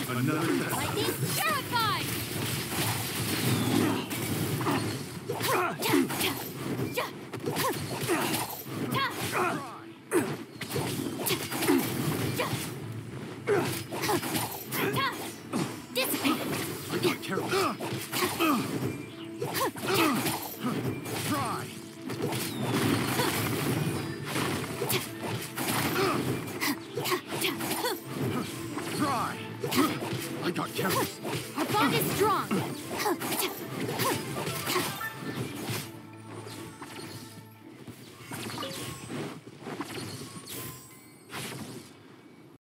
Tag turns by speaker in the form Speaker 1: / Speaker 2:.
Speaker 1: Another test.
Speaker 2: Lightning purified! Dissipate!
Speaker 1: I got careless. Try. Try. I got careless.
Speaker 2: Our bond is strong!